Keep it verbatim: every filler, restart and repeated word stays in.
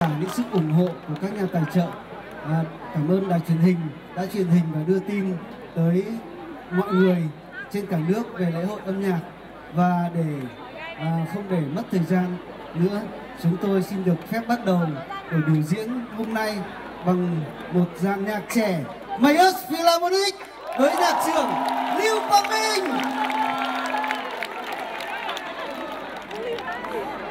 những sự ủng hộ của các nhà tài trợ. À, cảm ơn đài truyền hình đã truyền hình và đưa tin tới mọi người trên cả nước về lễ hội âm nhạc. Và để à, không để mất thời gian nữa, chúng tôi xin được phép bắt đầu buổi biểu diễn hôm nay bằng một dàn nhạc trẻ Mayus Philharmonic với nhạc trưởng Lưu Quang Minh.